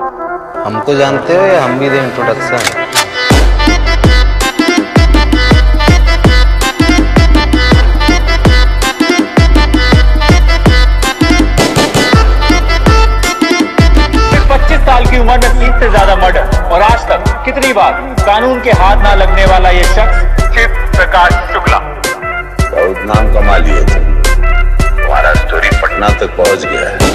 हमको जानते हो या हम भी दें इंट्रोडक्शन? की उम्र में 30 से ज्यादा मर्डर और आज तक कितनी बार कानून के हाथ ना लगने वाला ये शख्स शिव प्रकाश शुक्ला। बहुत नाम कमा लिया, तुम्हारा स्टोरी पटना तक पहुंच गया है।